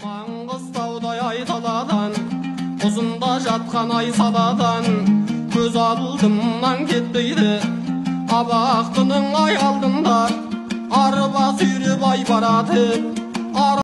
Маңғыстаудай айталадан, ұзында жатқан айсаладан, көз алдымнан кетпейді. Абақтының ай алдында арба сүйреп ай барады.